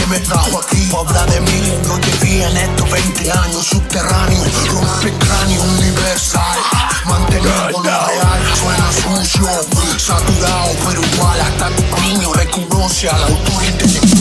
que me trajo aquí. Habla de mí, no te vi en estos 20 años subterráneos. Rompe cráneo universal, manteniendo lo real. Suena sucio, saturado, pero igual hasta tu niño reconoce al autor intelectual.